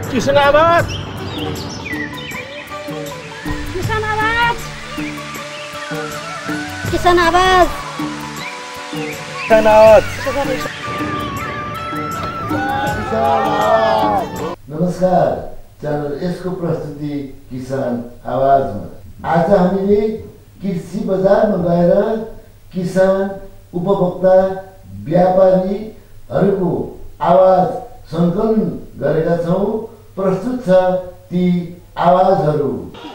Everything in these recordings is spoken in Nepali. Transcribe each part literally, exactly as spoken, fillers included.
किसान आवाज किसान आवाज किसान आवाज किसान आवाज नमस्कार च्यानल यसको प्रस्तुति किसान आवाजमा आज हामीले कृषि बजारमा गएर किसान उपभोक्ता व्यापारीहरूको आवाज सङ्कलन गरेका छौँ। प्रस्तुत छ ती आवाजहरू।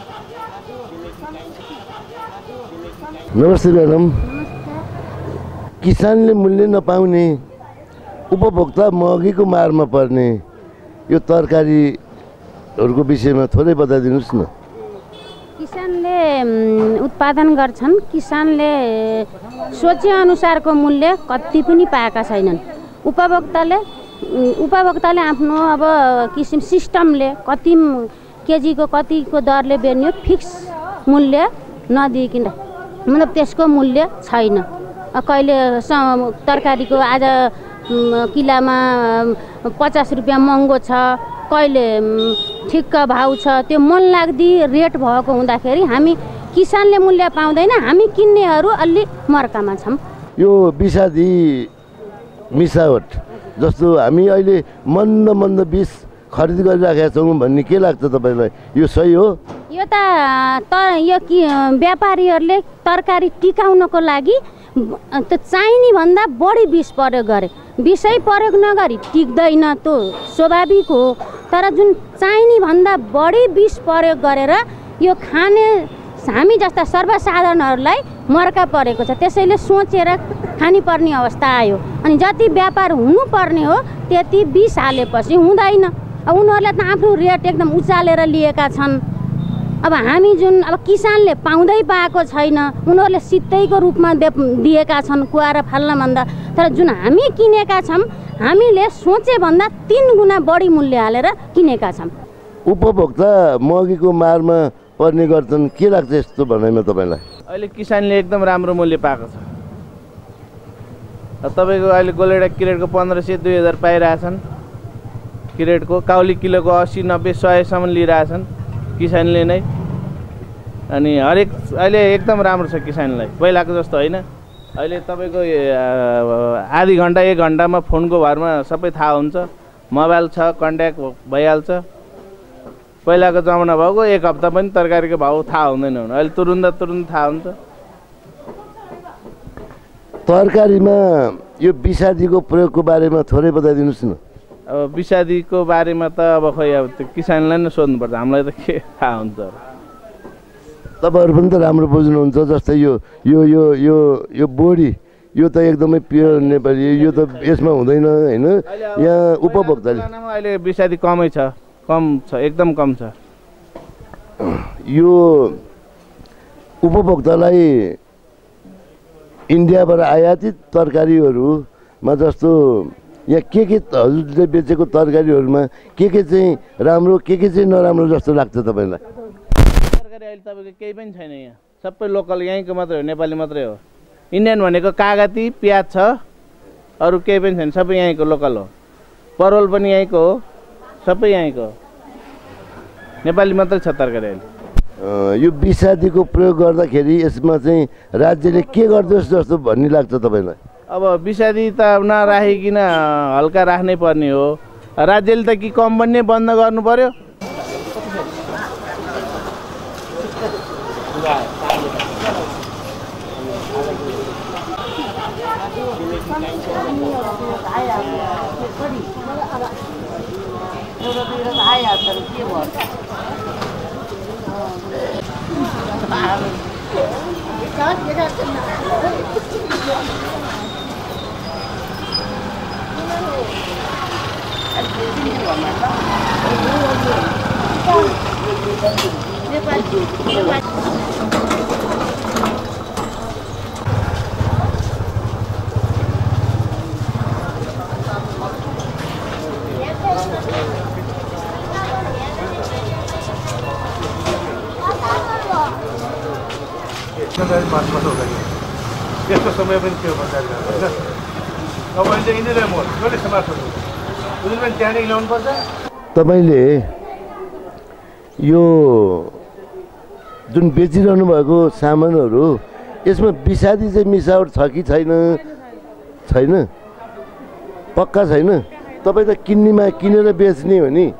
नमस्ते म्याडम। किसानले मूल्य नपाउने उपभोक्ता महँगीको मारमा पर्ने यो तरकारीहरूको विषयमा थोरै बताइदिनुहोस् न। किसानले उत्पादन गर्छन्, किसानले सोचे अनुसारको मूल्य कति पनि पाएका छैनन्। उपभोक्ताले उपभोक्ताले आफ्नो अब किसिम सिस्टमले कति केजीको कतिको दरले बेच्ने फिक्स मूल्य नदिइकन मतलब त्यसको मूल्य छैन। कहिले तरकारीको आज किलोमा पचास रुपियाँ महँगो छ, कहिले ठिक्क भाउ छ। त्यो मन लाग्दी रेट भएको हुँदाखेरि हामी किसानले मूल्य पाउँदैन, हामी किन्नेहरू अलि मर्कामा छौँ। यो विषादी मिसावट जस्तो हामी अहिले मन्द मन्द बिस खरिद गरिराखेका छौँ भन्ने के लाग्छ तपाईँलाई? यो सही हो? यो त त यो कि व्यापारीहरूले तरकारी टिकाउनको लागि त्यो चाहिने भन्दा बढी विष प्रयोग गरे। विषै प्रयोग नगरी टिक्दैन, त्यो स्वाभाविक हो। तर जुन चाहिने भन्दा बढी विष प्रयोग गरेर यो खाने हामी जस्ता सर्वसाधारणहरूलाई मर्का परेको छ। त्यसैले सोचेर खानुपर्ने अवस्था आयो। अनि जति व्यापार हुनुपर्ने हो त्यति विष हालेपछि हुँदैन। अब उनीहरूले त आफ्नो रेट एकदम उचालेर लिएका छन्। अब हामी जुन अब किसानले पाउँदै पाएको छैन, उनीहरूले सित्तैको रूपमा दे दिएका छन् कुवाएर फाल्न भन्दा। तर जुन हामी किनेका छौँ हामीले सोचे भन्दा तीन गुणा बढी मूल्य हालेर किनेका छौँ। उपभोक्ता महँगीको मारमा पर्ने गर्छन्, के लाग्छ यस्तो भनाइमा तपाईँलाई? अहिले किसानले एकदम राम्रो मूल्य पाएको छ। तपाईँको अहिले गोलेडा क्रेटको पन्ध्र सय दुई हजार पाइरहेछन्। क्रेटको काउली किलोको अस्सी नब्बे सयसम्म लिइरहेछन् किसानले नै। अनि हरेक अहिले एकदम राम्रो छ किसानलाई, पहिलाको जस्तो होइन। अहिले तपाईँको आधी घन्टा एक घन्टामा फोनको भरमा सबै थाहा हुन्छ। मोबाइल छ, कन्ट्याक्ट भइहाल्छ। पहिलाको जमाना भएको एक हप्ता पनि तरकारीको भाउ थाहा हुँदैन, अहिले तुरुन्त तुरुन्त थाहा हुन्छ। तरकारीमा यो विषादीको प्रयोगको बारेमा थोरै बताइदिनुहोस् न। अब विषादीको बारेमा त अब खोइ अब त्यो किसानलाई नै सोध्नुपर्छ, हामीलाई त के थाहा हुन्छ। तपाईँहरू पनि त राम्रो बुझ्नुहुन्छ। जस्तै यो यो यो यो यो बोडी यो त एकदमै प्योर नेपाली, यो त यसमा हुँदैन होइन। यहाँ उपभोक्ताले अहिले विषादी कमै छ, कम छ, एकदम कम छ। यो उपभोक्तालाई इन्डियाबाट आयातित तरकारीहरूमा जस्तो यहाँ के के हजुरले बेचेको तरकारीहरूमा के के चाहिँ राम्रो के के चाहिँ नराम्रो जस्तो लाग्छ तपाईँलाई? तरकारी अहिले तपाईँको केही पनि छैन यहाँ, सबै लोकल यहीँको मात्रै हो, नेपाली मात्रै हो। इन्डियन भनेको कागती प्याज छ, अरू केही पनि छैन, सबै यहीँको लोकल हो। परोल पनि यहीँको हो, सबै यहीँको हो, नेपाली मात्रै छ तरकारी अहिले। यो विषादीको प्रयोग गर्दाखेरि यसमा चाहिँ राज्यले के गर्दोस् जस्तो भन्ने लाग्छ तपाईँलाई? अब विषादी त नराखिकन हल्का राख्नै पर्ने हो। राज्यले त कि कम पनि बन्द गर्नु पर्यो। यस्तो समय पनि थियो भन्दाखेरि होइन। अब अहिले यिनीहरूलाई म कहिले समाप्त बुझ्नु पनि त्यहाँदेखि ल्याउनुपर्छ। तपाईँले यो जुन बेचिरहनु भएको सामानहरू यसमा विषादी चाहिँ मिसावट छ कि छैन? छैन, पक्का छैन। तपाईँ त किन्नेमा किनेर बेच्ने हो नि,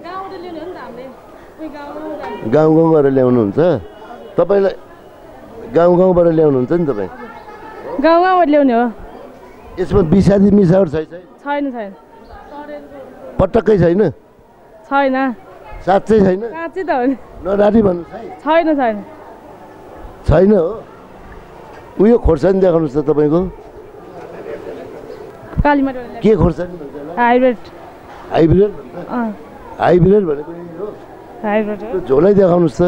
गाउँ गाउँ गरेर ल्याउनुहुन्छ। तपाईँलाई गाउँ गाउँबाट ल्याउनुहुन्छ नि तपाईँ? गाउँ गाउँबाट ल्याउने हो। यसमा विषादी मिसावट छैन? छैन छैन, पटक्कै छैन? छैन, साँच्चै छैन? साँच्चै त हो नि। नरारी भन्नुहोस् है। छैन छैन छैन हो। उयो खोर्सानी देखाउनुहोस् त तपाईँको। कालीमाटीबाट के खोर्सानी भन्छ? हाइब्रिड। हाइब्रिड? अँ हाइब्रिड भनेको हो। हाइब्रिड त्यो झोलै देखाउनुहोस् त।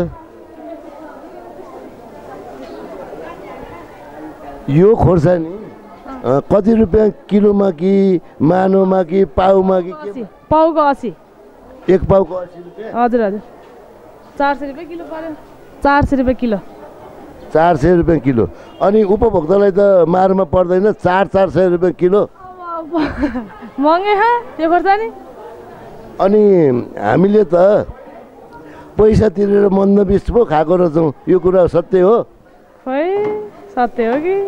यो खोर्सानी कति रुपियाँ किलोमा कि मानोमा कि पाउमा कि के? पाउको असी। एक पाउको असी रुपियाँ? हजुर हजुर, चार सय रुपियाँ किलो पर्यो। चार सय रुपियाँ किलो। चार सय रुपियाँ किलो। अनि उपभोक्तालाई त मारमा पर्दैन? चार चार सय रुपियाँ किलो महँगै छ यो खोर्सानी। अनि हामीले त पैसा तिरेर मन्दबिस पो खाएको रहेछौँ, यो कुरा सत्य हो? खै सत्य हो कि?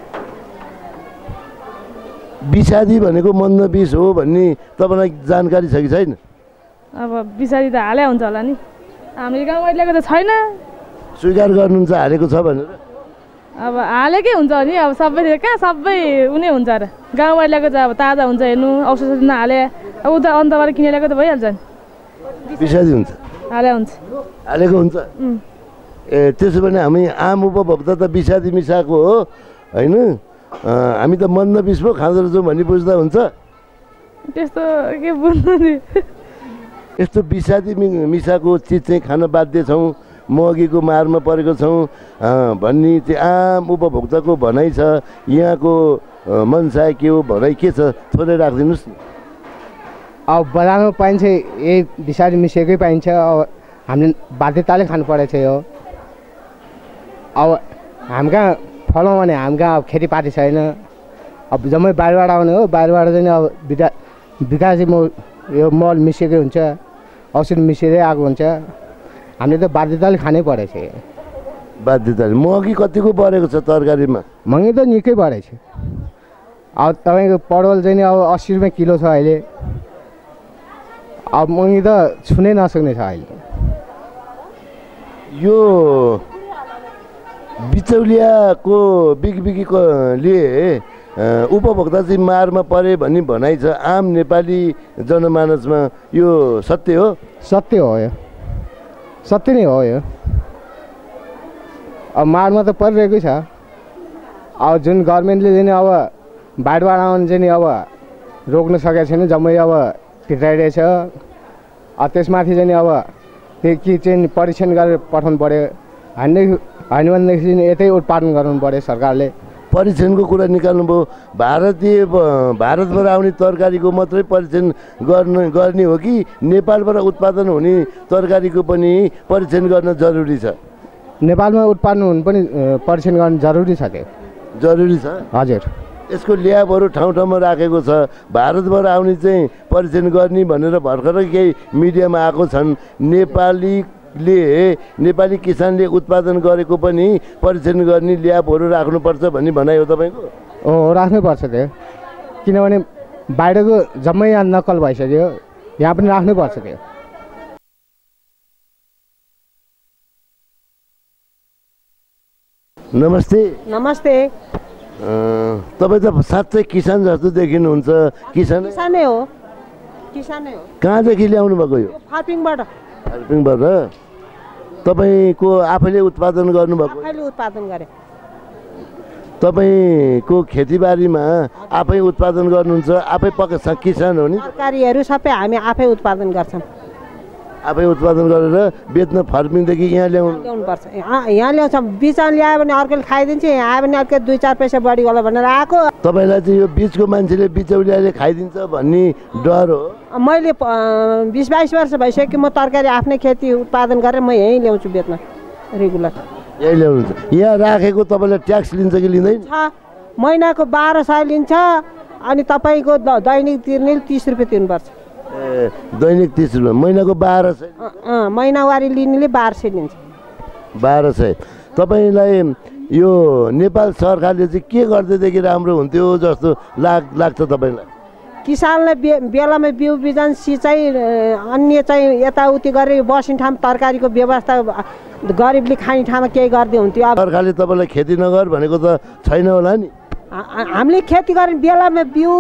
विषादी भनेको मन्दबिस हो भन्ने तपाईँलाई जानकारी छ कि छैन? अब विषादी त हालै हुन्छ होला नि, हामीले गाउँबाट ल्याएको त छैन। स्वीकार गर्नुहुन्छ हालेको छ भनेर? अब हालेकै हुन्छ नि, अब सबैतिर कहाँ सबै उनी हुन्छ र। गाउँबाट ल्याएको त अब ताजा हुन्छ, हेर्नु औषधि नहाले। अब उता अन्तबाट किनेर ल्याएको त भइहाल्छ नि। विषादी हुन्छ? हाले हुन्छ। हालेको हुन्छ? ए त्यसो भने हामी आम उपभोक्ता त विषादी मिसाएको हो होइन? हामी त मन्दबिस पो खाँदो रहेछौँ भन्ने बुझ्दा हुन्छ? त्यस्तो के बुझ्नु नि। यस्तो विषादी मिसाएको चिज चाहिँ खान बाध्य छौँ, महँगीको मारमा परेको छौँ भन्ने चाहिँ आम उपभोक्ताको भनाइ छ। यहाँको मनसाय के हो, भनाइ के छ, थोरै राखिदिनुहोस् न। अब बजारमा पाइन्छ यही विषादी मिसिएकै पाइन्छ। अब हामीले बाध्यताले खानु परेको छ यो। अब हामी कहाँ फलाउँ भने हामी कहाँ अब खेतीपाती छैन। अब जम्मै बाहिरबाट आउने हो, बाहिरबाट चाहिँ अब विका विकास चाहिँ म यो मल मिसिएकै हुन्छ, औषधि मिसिएरै आएको हुन्छ। हामीले त बाध्यताले खानै परेको छ। बाध्यताले महँगी कतिको बढेको छ तरकारीमा? महँगी त निकै बढेको छ। अब तपाईँको परवल चाहिँ नि अब अस्सी रुपियाँ किलो छ अहिले। अब महँगी त छुनै नसक्ने छ अहिले। यो बिचौलियाको बिगबिगीकोले उपभोक्ता चाहिँ मारमा परे भन्ने भनाइ छ आम नेपाली जनमानसमा, यो सत्य हो? सत्य हो, यो सत्य नै हो। यो अब मारमा त परिरहेकै छ। अब जुन गभर्मेन्टले चाहिँ अब बाहिरबाट आउनु चाहिँ नि अब रोक्न सकेको छैन, जम्मै अब भित्राइरहेछ। अब त्यसमाथि चाहिँ अब त्यो के चाहिँ परीक्षण गरेर पठाउनु पऱ्यो। होइन होइन भनेदेखि यतै उत्पादन गराउनु पऱ्यो सरकारले। परीक्षणको कुरा निकाल्नु भयो। भारतीय भारतबाट आउने तरकारीको मात्रै परीक्षण गर्न गर्ने हो कि नेपालबाट उत्पादन हुने तरकारीको पनि परीक्षण गर्न जरुरी छ? नेपालमा उत्पादन हुनु पनि परीक्षण गर्नु जरुरी छ। त्यो जरुरी छ? हजुर। यसको ल्याबहरू ठाउँ ठाउँमा राखेको छ। भारतबाट आउने चाहिँ परीक्षण गर्ने भनेर भर्खरै केही मिडियामा आएको छन्। नेपालीले नेपाली किसानले उत्पादन गरेको पनि परीक्षण गर्ने ल्याबहरू राख्नुपर्छ भन्ने भनाइ हो तपाईँको? हो, राख्नुपर्छ त्यो। किनभने बाहिरको जम्मै यहाँ नक्कल भइसक्यो, यहाँ पनि राख्नुपर्छ त्यो। नमस्ते। नमस्ते। तपाईँ त साँच्चै किसान जस्तो देखिनुहुन्छ। किसान? किसानै हो, किसानै हो। कहाँदेखि ल्याउनु भएको यो? फार्पिङबाट। फार्पिङबाट? तपाईँको आफैले उत्पादन गर्नुभएको? आफैले उत्पादन गरे। तपाईँको खेतीबारीमा आफै उत्पादन गर्नुहुन्छ? आफै पक्का किसान हो नि? तरकारीहरू सबै हामी आफै उत्पादन गर्छौँ। आफै उत्पादन गरेर बेच्न फार्मिङदेखि यहाँ ल्याउनु ल्याउनुपर्छ। यहाँ ल्याउँछ, बिचमा ल्यायो भने अर्कोले खाइदिन्छ, यहाँ आयो भने अर्को दुई चार पैसा बढी होला भनेर आएको। तपाईँलाई चाहिँ यो बिचको मान्छेले बिचौलियाले खाइदिन्छ भन्ने डर हो? मैले बिस बाइस वर्ष भइसक्यो म तरकारी आफ्नै खेती उत्पादन गरेर म यहीँ ल्याउँछु बेच्न रेगुलर। यहीँ ल्याउनुहुन्छ? यहाँ राखेको तपाईँलाई ट्याक्स लिन्छ कि लिँदैन? छ, महिनाको बाह्र सय लिन्छ। अनि तपाईँको दैनिक तिर्ने तिस रुपियाँ तिर्नुपर्छ। ए दैनिक तिस रुपियाँ महिनाको बाह्र सय अँ महिनावारी लिनेले बाह्र सय लिन्छ बाह्र सय तपाईँलाई यो नेपाल सरकारले चाहिँ के गर्दैदेखि राम्रो हुन्थ्यो जस्तो लाग लाग्छ तपाईँलाई किसानलाई बे बेलामा बिउ बिजन सिँचाइ अन्य चाहिँ यताउति गरेर बस्ने ठाउँ तरकारीको व्यवस्था गरिबले खाने ठाउँमा केही गर्दै हुन्थ्यो अब सरकारले तपाईँलाई खेती नगर भनेको त छैन होला नि हामीले खेती गर्ने बेलामा बिउ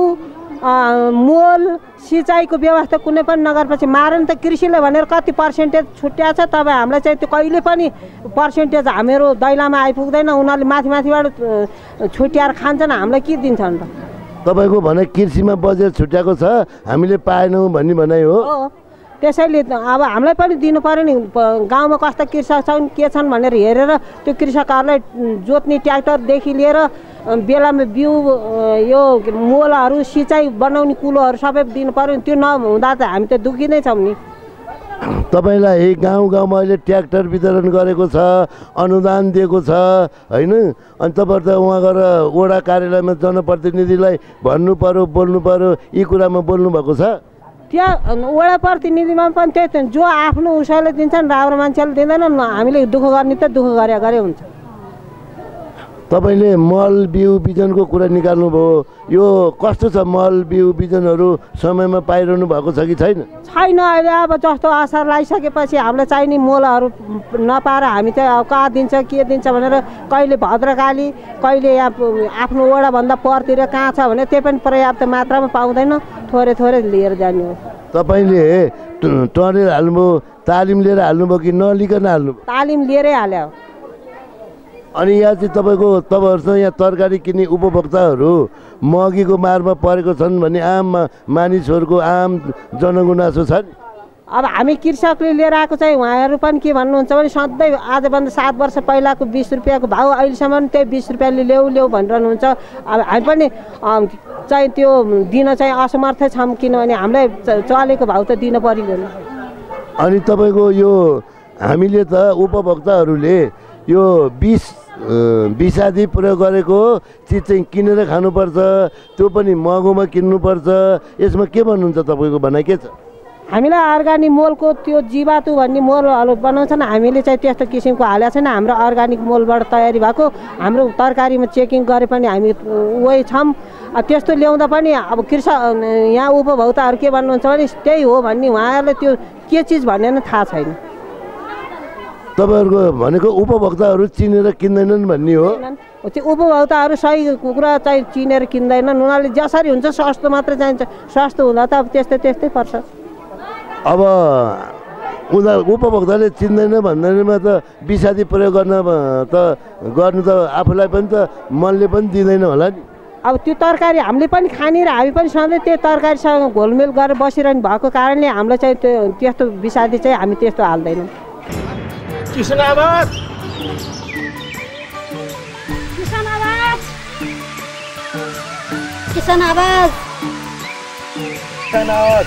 मोल सिँचाइको व्यवस्था कुनै पनि नगरेपछि मारे नि त कृषिले भनेर कति पर्सेन्टेज छुट्या छ तपाईँ हामीलाई चाहिँ त्यो कहिले पनि पर्सेन्टेज हामीहरू दैलामा आइपुग्दैन उनीहरूले माथि माथिबाट छुट्याएर खान्छन् हामीलाई के दिन्छन् त तपाईँको भनाइ कृषिमा बजेट छुट्याएको छ हामीले पाएनौँ भन्ने भनाइ हो त्यसैले अब हामीलाई पनि दिनु पऱ्यो नि गाउँमा कस्ता कृषक छन् के छन् भनेर हेरेर त्यो कृषकहरूलाई जोत्ने ट्र्याक्टरदेखि लिएर बेलामा बिउ यो मोलहरू सिँचाइ बनाउने कुलोहरू सबै दिनु पऱ्यो त्यो नहुँदा त हामी त दुःखी नै छौँ नि तपाईँलाई गाउँ गाउँमा अहिले ट्र्याक्टर वितरण गरेको छ अनुदान दिएको छ होइन अनि तपाईँहरू त उहाँ गएर वडा कार्यालयमा जनप्रतिनिधिलाई भन्नु पऱ्यो बोल्नु पऱ्यो यी कुरामा बोल्नु भएको छ त्यहाँ वडा प्रतिनिधिमा पनि त्यही जो आफ्नो उसैले दिन्छन् राम्रो मान्छेले दिँदैनन् हामीले दुःख गर्ने त दुःख गरे गरे हुन्छ तपाईँले मल बिउ बिजनको कुरा निकाल्नुभयो यो कस्तो छ मल बिउ बिजनहरू समयमा पाइरहनु भएको छ कि छैन छैन अहिले अब जस्तो असर लगाइसकेपछि हामीलाई चाहिने मोलहरू नपाएर हामी चाहिँ अब कहाँ दिन्छ के दिन्छ भनेर कहिले भद्रकाली कहिले आफ्नो वडाभन्दा परतिर कहाँ छ भने त्यही पनि पर्याप्त मात्रामा पाउँदैन थोरै थोरै लिएर जाने हो तपाईँले टरेर हाल्नुभयो तालिम लिएर हाल्नुभयो कि नलिकन हाल्नुभयो तालिम लिएरै हाल्यो अनि यहाँ चाहिँ तपाईँको तपाईँहरूसँग यहाँ तरकारी किन्ने उपभोक्ताहरू महँगीको मारमा परेको छन् भन्ने आम मानिसहरूको आम जनगुनासो छ नि अब हामी कृषकले लिएर आएको चाहिँ उहाँहरू पनि के भन्नुहुन्छ भने सधैँ आजभन्दा सात वर्ष पहिलाको बिस रुपियाँको भाउ अहिलेसम्म त्यही बिस रुपियाँले ल्याउ ल्याउ भनिरहनुहुन्छ अब हामी पनि चाहिँ त्यो दिन चाहिँ असमर्थ छौँ किनभने हामीलाई चलेको भाउ त दिन परिगयो अनि तपाईँको यो हामीले त उपभोक्ताहरूले यो बिस विषादी प्रयोग गरेको चिज चाहिँ किनेर खानुपर्छ त्यो पनि महँगोमा किन्नुपर्छ यसमा के भन्नुहुन्छ तपाईँको भनाइ के छ हामीलाई अर्ग्यानिक मोलको त्यो जीवातु भन्ने मोलहरू बनाउँछन् हामीले चाहिँ त्यस्तो किसिमको हालेको छैन हाम्रो अर्ग्यानिक मोलबाट तयारी भएको हाम्रो तरकारीमा चेकिङ गरे पनि हामी वही छौँ त्यस्तो ल्याउँदा पनि अब कृषक यहाँ उपभोक्ताहरू के भन्नुहुन्छ भने त्यही हो भन्ने उहाँहरूले त्यो के चिज भन्ने नै थाहा छैन तपाईँहरूको भनेको उपभोक्ताहरू चिनेर किन्दैनन् भन्ने हो त्यो उपभोक्ताहरू सही कुरा चाहिँ चिनेर किन्दैनन् उनीहरूले जसरी हुन्छ सस्तो मात्रै चाहिन्छ सस्तो हुँदा त अब त्यस्तै त्यस्तै पर्छ अब उनीहरू उपभोक्ताले चिन्दैन भन्दैमा त विषादी प्रयोग गर्न त गर्नु त आफूलाई पनि त मनले पनि दिँदैन होला नि अब त्यो तरकारी हामीले पनि खाने र हामी पनि सधैँ त्यो तरकारीसँग घोलमेल गरेर बसिरहनु भएको कारणले हामीलाई चाहिँ त्यो त्यस्तो विषादी चाहिँ हामी त्यस्तो हाल्दैनौँ किसान आवाज किसान आवाज किसान आवाज किसान आवाज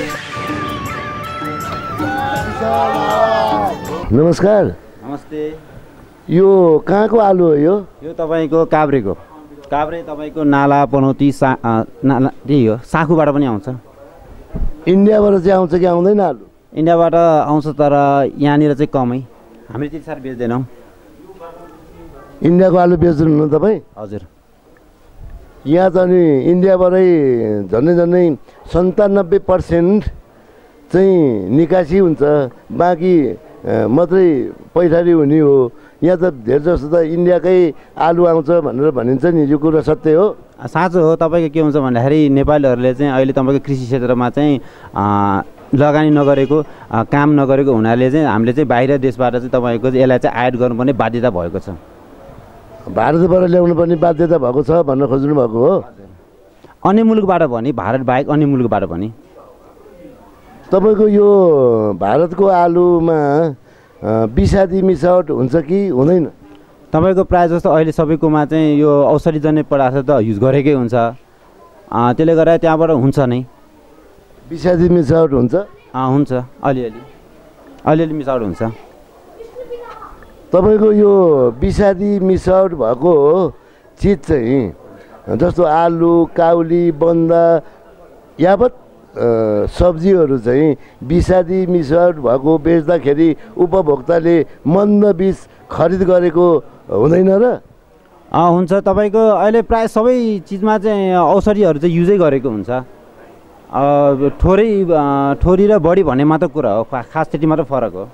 नमस्कार नमस्ते यो कहाँको आलु हो यो यो तपाईँको काभ्रेको काभ्रे तपाईँको नाला पनौती सा नाला त्यही हो साखुबाट पनि आउँछ इन्डियाबाट चाहिँ आउँछ कि आउँदैन आलु इन्डियाबाट आउँछ तर यहाँनिर चाहिँ कमै हामीले त्यति साह्रो बेच्दैनौँ इन्डियाको आलु बेच्नु न तपाईँ हजुर यहाँ त अनि इन्डियाबाटै झन्डै झन्डै सन्तानब्बे पर्सेन्ट चाहिँ निकासी हुन्छ बाँकी मात्रै पैठारी हुने हो यहाँ त धेरै जस्तो त इन्डियाकै आलु आउँछ भनेर भनिन्छ नि यो कुरा सत्य हो साँचो हो तपाईँको के हुन्छ भन्दाखेरि नेपालीहरूले चाहिँ अहिले तपाईँको कृषि क्षेत्रमा चाहिँ लगानी नगरेको काम नगरेको हुनाले चाहिँ हामीले चाहिँ बाहिर देशबाट चाहिँ तपाईँको यसलाई चाहिँ आयात गर्नुपर्ने बाध्यता भएको छ भारतबाट ल्याउनु पर्ने बाध्यता भएको छ भन्न खोज्नु भएको हो अन्य मुलुकबाट भने भारत बाहेक अन्य मुलुकबाट भने तपाईँको यो भारतको आलुमा विषादी मिसावट हुन्छ कि हुँदैन तपाईँको प्रायः जस्तो अहिले सबैकोमा चाहिँ यो औषधिजन्य पदार्थ त युज गरेकै हुन्छ त्यसले गर्दा त्यहाँबाट हुन्छ नै विषादी मिसावट हुन्छ हुन्छ अलिअलि अलिअलि मिसावट हुन्छ तपाईँको यो विषादी मिसावट भएको चिज चाहिँ जस्तो आलु काउली बन्दा यावत सब्जीहरू चाहिँ विषादी मिश्रण भएको बेच्दाखेरि उपभोक्ताले मन्द बीज खरिद गरेको हुँदैन र? हुन्छ, तपाईँको अहिले प्राय सबै चिजमा चाहिँ औषधिहरू चाहिँ युजै गरेको हुन्छ। थोरै थोरी र बढी भन्ने मात्र कुरा हो, खास त्यति मात्र फरक हो।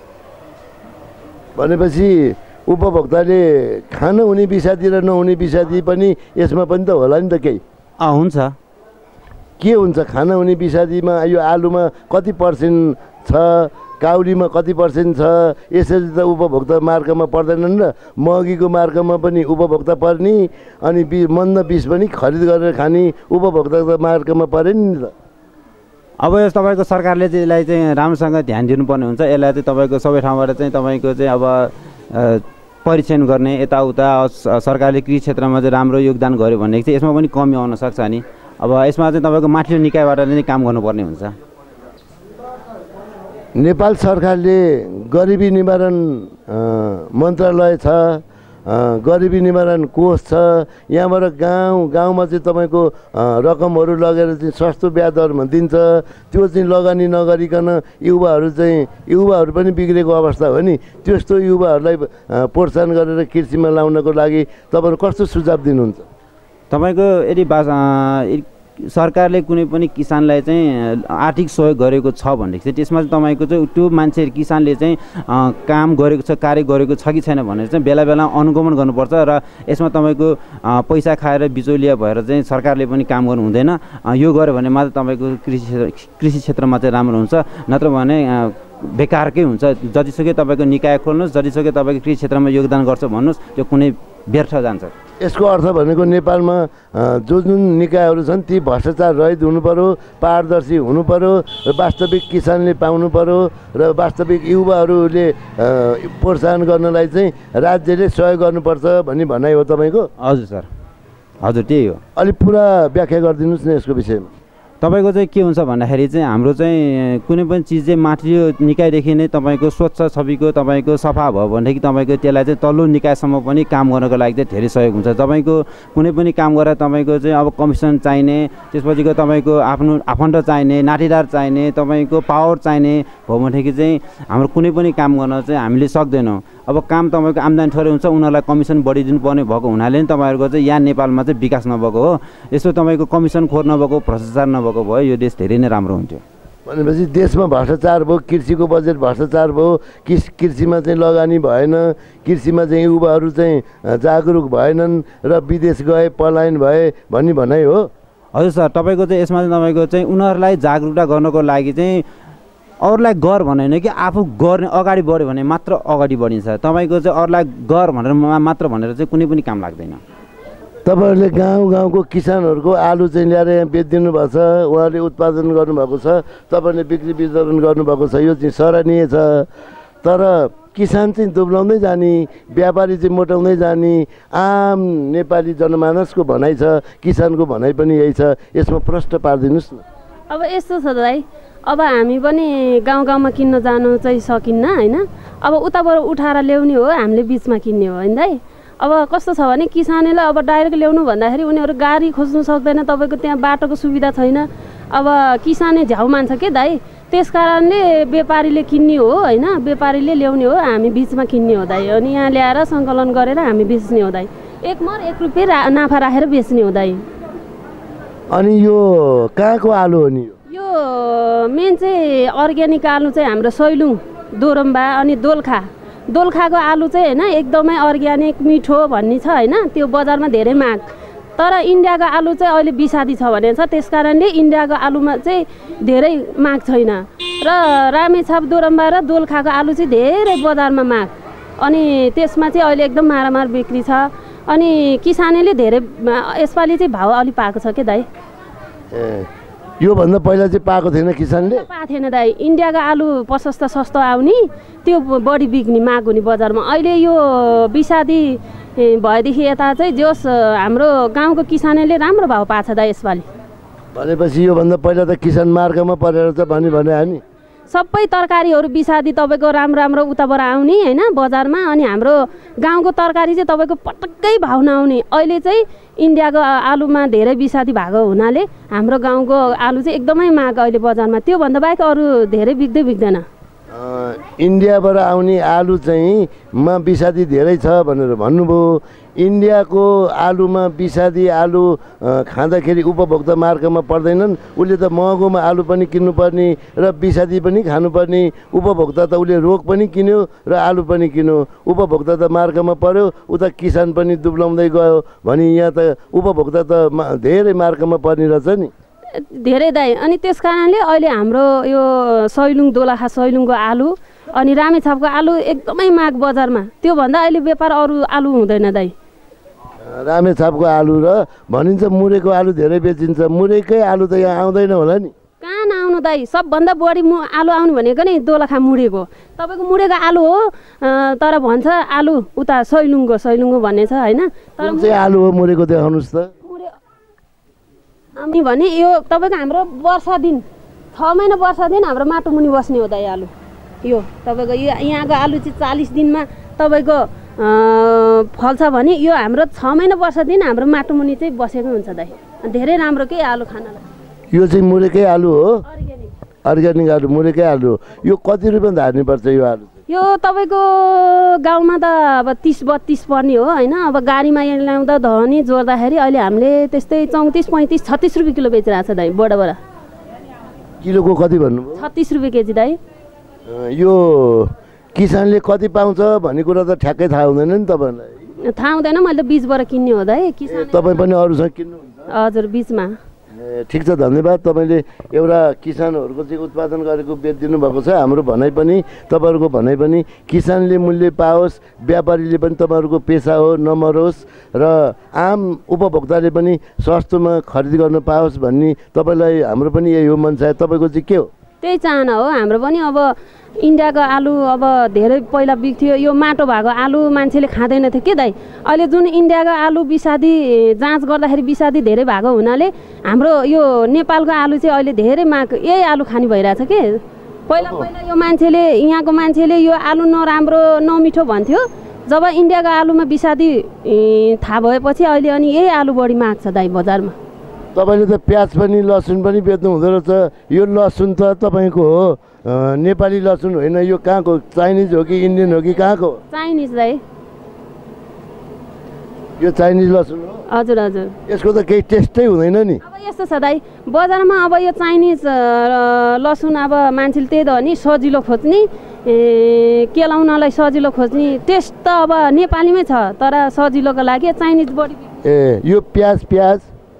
भनेपछि उपभोक्ताले खान हुने विषादी र नहुने विषादी पनि यसमा पनि त होला नि त केही? हुन्छ। के हुन्छ खान हुने विषादीमा? यो आलुमा कति पर्सेन्ट छ, काउलीमा कति पर्सेन्ट छ? यसरी त उपभोक्ता मार्कामा पर्दैनन् र महँगीको मार्कामा पनि उपभोक्ता पर्ने अनि बि मन्द बिस पनि खरिद गरेर खाने उपभोक्ताको मार्कामा पऱ्यो नि त। अब यस तपाईँको सरकारले चाहिँ यसलाई चाहिँ राम्रोसँग ध्यान दिनुपर्ने हुन्छ। यसलाई चाहिँ तपाईँको सबै ठाउँबाट चाहिँ तपाईँको चाहिँ अब परीक्षण गर्ने यताउता सरकारले कृषि क्षेत्रमा चाहिँ राम्रो योगदान गर्यो भने चाहिँ यसमा पनि कमी आउन सक्छ नि। अब यसमा चाहिँ तपाईँको माथिल्लो निकायबाट नै काम गर्नुपर्ने हुन्छ। नेपाल सरकारले गरिबी निवारण मन्त्रालय छ, गरिबी निवारण कोष छ, यहाँबाट गाउँ गाउँमा चाहिँ तपाईँको रकमहरू लगेर चाहिँ सस्तो ब्याज दरमा दिन्छ। त्यो चाहिँ लगानी नगरिकन युवाहरू चाहिँ युवाहरू पनि बिग्रेको अवस्था हो नि। त्यस्तो युवाहरूलाई प्रोत्साहन गरेर कृषिमा लाउनको लागि तपाईँहरू कस्तो सुझाव दिनुहुन्छ? तपाईँको यदि बा सरकारले कुनै पनि किसानलाई चाहिँ आर्थिक सहयोग गरेको छ भनेदेखि चाहिँ त्यसमा चाहिँ तपाईँको चाहिँ त्यो मान्छे किसानले चाहिँ काम गरेको छ, कार्य गरेको छ कि छैन भनेर चाहिँ बेला बेला अनुगमन गर्नुपर्छ। र यसमा तपाईँको पैसा खाएर बिचौलिया भएर चाहिँ सरकारले पनि काम गर्नु हुँदैन। यो गर्यो भने मात्र तपाईँको कृषि क्षेत्र कृषि क्षेत्रमा चाहिँ राम्रो हुन्छ, नत्र भने बेकारकै हुन्छ। जतिसुकै तपाईँको निकाय खोल्नुहोस्, जतिसुकै तपाईँको कृषि क्षेत्रमा योगदान गर्छ भन्नुहोस्, त्यो कुनै व्यर्थ जान्छ। यसको अर्थ भनेको नेपालमा जो जुन निकायहरू छन् ती भ्रष्टाचार रहित हुनु पर्यो, पारदर्शी हुनु पर्यो, र वास्तविक किसानले पाउनु पर्यो, र वास्तविक युवाहरूले प्रोत्साहन गर्नलाई चाहिँ राज्यले सहयोग गर्नुपर्छ भन्ने भनाइ हो तपाईँको? हजुर सर, हजुर त्यही हो। अलिक पुरा व्याख्या गरिदिनुहोस् न यसको विषयमा। तपाईँको चाहिँ के हुन्छ भन्दाखेरि चाहिँ हाम्रो चाहिँ कुनै पनि चिज चाहिँ माथि निकायदेखि नै तपाईँको स्वच्छ छविको तपाईँको सफा भयो भनेदेखि तपाईँको त्यसलाई चाहिँ तल्लो निकायसम्म पनि काम गर्नको लागि चाहिँ धेरै सहयोग हुन्छ। तपाईँको कुनै पनि काम गरेर तपाईँको चाहिँ अब कमिसन चाहिने, त्यसपछिको तपाईँको आफ्नो आफन्त चाहिने, नाठीदार चाहिने, तपाईँको पावर चाहिने भयो भनेदेखि चाहिँ हाम्रो कुनै पनि काम गर्न चाहिँ हामीले सक्दैनौँ। अब काम तपाईँको आम्दानी थोरै हुन्छ, उनीहरूलाई कमिसन बढी दिनुपर्ने भएको हुनाले नि तपाईँहरूको चाहिँ यहाँ नेपालमा चाहिँ विकास नभएको हो। यसो तपाईँको कमिसन खोर नभएको, भ्रष्टाचार नभएको भयो यो देश धेरै नै राम्रो हुन्थ्यो। भनेपछि देशमा भ्रष्टाचार भयो, कृषिको बजेट भ्रष्टाचार भयो, कृषि कृषिमा चाहिँ लगानी भएन, कृषिमा चाहिँ युवाहरू चाहिँ जागरुक भएनन् र विदेश गए, पलायन भए भन्ने भनाइ हो? हजुर सर, तपाईँको चाहिँ यसमा चाहिँ तपाईँको चाहिँ उनीहरूलाई जागरुकता गर्नको लागि चाहिँ अरूलाई गर भनेन कि आफू गर्ने अगाडि बढ्यो भने मात्र अगाडि बढिन्छ। तपाईँको चाहिँ अरूलाई गर भनेर मात्र भनेर चाहिँ कुनै पनि काम लाग्दैन। तपाईँहरूले गाउँ गाउँको किसानहरूको आलु चाहिँ ल्याएर यहाँ बेचिदिनु भएको छ, उहाँहरूले उत्पादन गर्नुभएको छ, तपाईँहरूले बिक्री वितरण गर्नुभएको छ, यो चाहिँ सराहनीय छ। तर किसान चाहिँ दुब्लाउँदै जाने, व्यापारी चाहिँ मोटाउँदै जाने आम नेपाली जनमानसको भनाइ छ, किसानको भनाइ पनि यही छ। यसमा प्रश्न पारिदिनुहोस् न। अब यस्तो छ दाइ, अब हामी पनि गाउँ गाउँमा किन्न जानु चाहिँ सकिन्न होइन। अब उताबाट उठाएर ल्याउने हो, हामीले बिचमा किन्ने हो होइन दाइ। अब कस्तो छ भने किसानले अब डाइरेक्ट ल्याउनु भन्दाखेरि उनीहरू गाडी खोज्नु सक्दैन, तपाईँको त्यहाँ बाटोको सुविधा छैन। अब किसानै झ्याउ मान्छ के दाइ, त्यस कारणले व्यापारीले किन्ने हो होइन, व्यापारीले ल्याउने हो, हामी बिचमा किन्ने हो दाइ। अनि यहाँ ल्याएर सङ्कलन गरेर हामी बेच्ने हो दाइ। एक मर एक रुपियाँ रा नाफा राखेर बेच्ने हो दाइ। अनि यो कहाँको आलु हो नि? यो मेन चाहिँ अर्ग्यानिक आलु चाहिँ हाम्रो सैलुङ, दोरम्बा अनि दोलखा दोलखाको आलु चाहिँ होइन एकदमै अर्ग्यानिक मिठो भन्ने छ होइन, त्यो बजारमा धेरै माग। तर इन्डियाको आलु चाहिँ अहिले विषादी छ भने छ, त्यस कारणले इन्डियाको आलुमा चाहिँ धेरै माग छैन। र रामेछाप, दोरम्बा र दोलखाको आलु चाहिँ धेरै बजारमा माग, अनि त्यसमा चाहिँ अहिले एकदम मारामार बिक्री छ। अनि किसानले धेरै यसपालि चाहिँ भाउ अलि पाएको छ के दाइ। ए योभन्दा पहिला चाहिँ पाएको थिएन किसानले? पाएको थिएन दाइ। इन्डियाको आलु प्रशस्त सस्तो आउने, त्यो बढी बिक्ने माग हुने बजारमा। अहिले यो विषादी भएदेखि यता चाहिँ जोस हाम्रो गाउँको किसानले राम्रो भाउ पाएको छ दाइ यसपालि। भनेपछि योभन्दा पहिला त किसान मार्गमा परेर त भनी भने हामी सबै तरकारीहरू बिसादी तपाईँको राम्रो राम्रो उताबाट आउने होइन बजारमा अनि हाम्रो गाउँको तरकारी चाहिँ तपाईँको पटक्कै भाउ नआउने अहिले चाहिँ इन्डियाको आलुमा धेरै बिसादी भएको हुनाले हाम्रो गाउँको आलु चाहिँ एकदमै माग अहिले बजारमा त्योभन्दा बाहेक अरू धेरै बिग्दै बिग्दैन इन्डियाबाट आउने आलु चाहिँ मा बिसादी धेरै छ भनेर भन्नुभयो इन्डियाको आलुमा बिसादी आलु खाँदाखेरि उपभोक्ता मार्गमा पर्दैनन् उसले त महँगोमा आलु पनि किन्नुपर्ने र बिसादी पनि खानुपर्ने उपभोक्ता त उसले रोग पनि किन्यो र आलु पनि किन्यो उपभोक्ता त मार्गमा पर्यो उता किसान पनि दुब्लाउँदै गयो भने यहाँ त उपभोक्ता त धेरै मार्गमा पर्ने रहेछ नि धेरै दाइ अनि त्यस कारणले अहिले हाम्रो यो सैलुङ दोलाखा सैलुङको आलु अनि रामेछापको आलु एकदमै माग बजारमा त्योभन्दा अहिले व्यापार अरू आलु हुँदैन दाइ रामेछापको आलु र भनिन्छ मुरेको आलु धेरै बेचिन्छ मुरेकै आलु त यहाँ आउँदैन होला नि कहाँ नआउनु दाइ सबभन्दा बढी मु आलु आउनु भनेको नै दोलखा मुरेको तपाईँको मुरेको आलु हो तर भन्छ आलु उता सैलुङको सैलुङको भन्ने छ होइन तर चाहिँ आलु हो मुरेको देखाउनुहोस् त अनि भने यो तपाईँको हाम्रो वर्षा दिन छ महिना वर्षा दिन हाम्रो माटो मुनि बस्ने हो दाइ आलु यो तपाईँको यो यहाँको आलु चाहिँ चालिस दिनमा तपाईँको फल्छ भने यो हाम्रो छ महिना वर्षा दिन हाम्रो माटो मुनि चाहिँ बसेको हुन्छ दाइ धेरै राम्रो के आलु खानलाई यो चाहिँ मुरेकै आलु हो अर्ग्यानिक आलु मुरेकै आलु यो कति रुपियाँ धार्नुपर्छ यो आलु यो तपाईँको गाउँमा त अब तिस बत्तिस पर्ने हो होइन अब गाडीमा ल्याउँदा धनी जोड्दाखेरि अहिले हामीले त्यस्तै चौतिस पैँतिस छत्तिस रुपियाँ किलो बेचिरहेको छ दाइ बडाबाट किलोको कति भन्नुभयो छत्तिस रुपियाँ केजी दाइ यो किसानले कति पाउँछ भन्ने कुरा त ठ्याक्कै थाहा हुँदैन नि तपाईँलाई थाहा हुँदैन मैले त बिचबाट किन्ने हो दाइ किसान तपाईँ पनि अरूसँग किन्नुहुन्छ हजुर बिचमा ठिक छ धन्यवाद तपाईँले एउटा किसानहरूको चाहिँ उत्पादन गरेको बेचिदिनु भएको छ हाम्रो भनाइ पनि तपाईँहरूको भनाइ पनि किसानले मूल्य पाओस् व्यापारीले पनि तपाईँहरूको पेसा हो नमरोस् र आम उपभोक्ताले पनि सस्तोमा खरिद गर्न पाओस् भन्ने तपाईँलाई हाम्रो पनि यही हो मनसा तपाईँको चाहिँ के हो त्यही चाहना हो हाम्रो पनि अब इन्डियाको आलु अब धेरै पहिला बिग्थ्यो यो माटो भएको आलु मान्छेले खाँदैन थियो के दाइ अहिले जुन इन्डियाको आलु बिसादी जाँच गर्दाखेरि बिसादी धेरै भएको हुनाले हाम्रो यो नेपालको आलु चाहिँ अहिले धेरै माग यही आलु खाने भइरहेछ के पहिला पहिला यो मान्छेले यहाँको मान्छेले यो आलु नराम्रो नमिठो भन्थ्यो जब इन्डियाको आलुमा बिसादी थाहा भएपछि अहिले अनि यही आलु बढी माग छ दाइ बजारमा तपाईँले त प्याज पनि लसुन पनि बेच्नु हुँदो रहेछ यो लसुन त तपाईँको हो नेपाली लसुन होइन यो कहाँको चाइनिज हो कि इन्डियन हो कि कहाँको चाइनिज दाइ यो चाइनिज लसुन हो हजुर हजुर यसको त केही टेस्टै हुँदैन नि अब यस्तो छ दाइ बजारमा अब यो चाइनिज लसुन अब मान्छेले त्यही त हो नि सजिलो खोज्ने केलाउनलाई सजिलो खोज्ने टेस्ट त अब नेपालीमै छ तर सजिलोको लागि चाइनिज बढी ए यो प्याज प्याज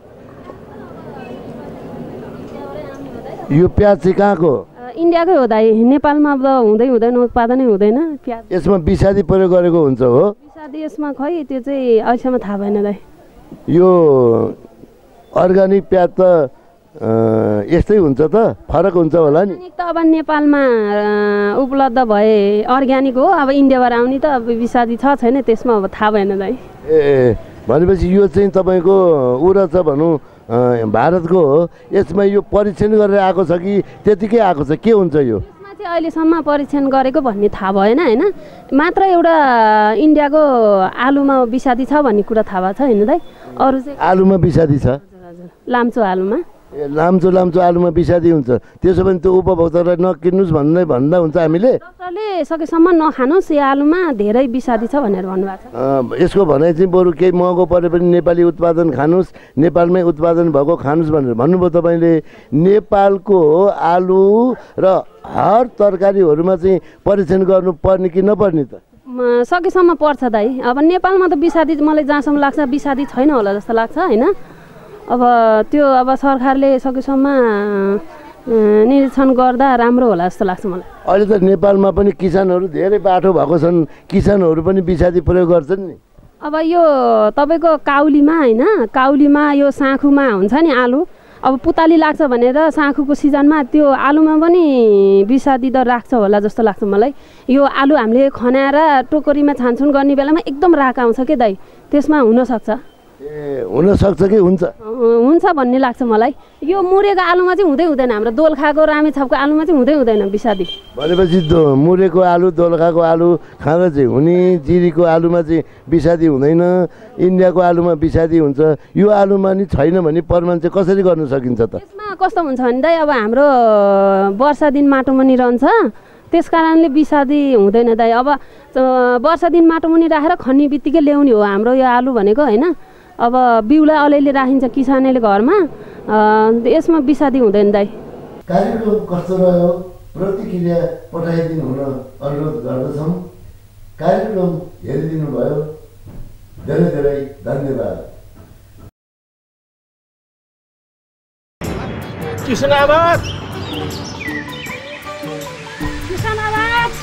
यो प्याज चाहिँ कहाँको इन्डियाकै हो दाइ नेपालमा त हुँदै हुँदैन उत्पादनै हुँदैन प्याज यसमा बिसादी प्रयोग गरेको हुन्छ हो बिसादी यसमा खै त्यो चाहिँ अहिलेसम्म थाहा भएन दाइ यो अर्ग्यानिक प्याज त यस्तै हुन्छ त फरक हुन्छ होला नि त अब नेपालमा उपलब्ध भए अर्ग्यानिक हो अब इन्डियाबाट आउने त अब बिसादी छ छैन त्यसमा अब थाहा भएन दाइ ए भनेपछि यो चाहिँ तपाईँको उ रहेछ भनौँ भारतको हो यसमा यो परीक्षण गरेर आएको छ कि त्यतिकै आएको छ के हुन्छ यो यसमा चाहिँ अहिलेसम्म परीक्षण गरेको भन्ने थाहा भएन होइन मात्र एउटा इन्डियाको आलुमा बिसादी छ भन्ने कुरा थाहा भएको छ होइन दाइ अरू चाहिँ आलुमा बिसादी छ लाम्चो आलुमा ए लाम्चो लाम्चो आलुमा बिसादी हुन्छ त्यसो भने त्यो उपभोक्तालाई नकिन्नुहोस् भन्दै भन्दा हुन्छ हामीले डक्टरले सकेसम्म नखानुहोस् यो आलुमा धेरै बिसादी छ भनेर भन्नुभएको छ यसको भनाइ चाहिँ बरु केही महँगो परे पनि नेपाली उत्पादन खानुहोस् नेपालमै उत्पादन भएको खानुहोस् भनेर भन्नुभयो तपाईँले नेपालको आलु र हर तरकारीहरूमा चाहिँ परीक्षण गर्नुपर्ने कि नपर्ने त सकेसम्म पर्छ दाइ अब नेपालमा त बिसादी मलाई जहाँसम्म लाग्छ बिसादी छैन होला जस्तो लाग्छ होइन अब त्यो अब सरकारले सकेसम्म निरीक्षण गर्दा राम्रो होला जस्तो लाग्छ मलाई अहिले त नेपालमा पनि किसानहरू धेरै बाठो भएको छन् किसानहरू पनि बिसादी प्रयोग गर्छन् नि अब यो तपाईँको काउलीमा होइन काउलीमा यो साँखुमा हुन्छ नि आलु अब पुताली लाग्छ भनेर साँखुको सिजनमा त्यो आलुमा पनि बिसादी त राख्छ होला जस्तो लाग्छ मलाई यो आलु हामीले खनाएर टोकरीमा छानछुन गर्ने बेलामा एकदम राख आउँछ के दाइ त्यसमा हुनसक्छ ए हुनसक्छ कि हुन्छ हुन्छ भन्ने लाग्छ मलाई। यो मुरेको आलुमा चाहिँ हुँदै हुँदैन, हाम्रो दोलखाको रामेछापको आलुमा चाहिँ हुँदै हुँदैन विषादी। भनेपछि दो मुरेको आलु दोलखाको आलु खाँदा चाहिँ हुने, जिरीको आलुमा चाहिँ विषादी हुँदैन, इन्डियाको आलुमा विषादी हुन्छ। यो आलुमा नि छैन भने प्रमाण चाहिँ कसरी गर्न सकिन्छ त? यसमा कस्तो हुन्छ भने दाइ अब हाम्रो वर्षा दिन माटो मुनि रहन्छ, त्यस कारणले विषादी हुँदैन दाइ। अब वर्षा दिन माटो मुनि राखेर खन्ने बित्तिकै ल्याउने हो हाम्रो यो आलु भनेको होइन। अब बिउलाई अलिअलि राखिन्छ किसानले घरमा, यसमा विषादी हुँदैन दाइ। कार्यक्रम कस्तो रह्यो प्रतिक्रिया पठाइदिनु हुन अनुरोध गर्दछौँ। कार्यक्रम हेरिदिनु भयो, धेरै धेरै धन्यवाद। किसान आवाज किसान आवाज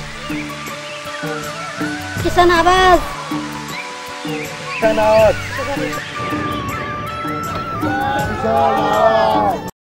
किसान आवाज किसान आवाज किसान आवाज।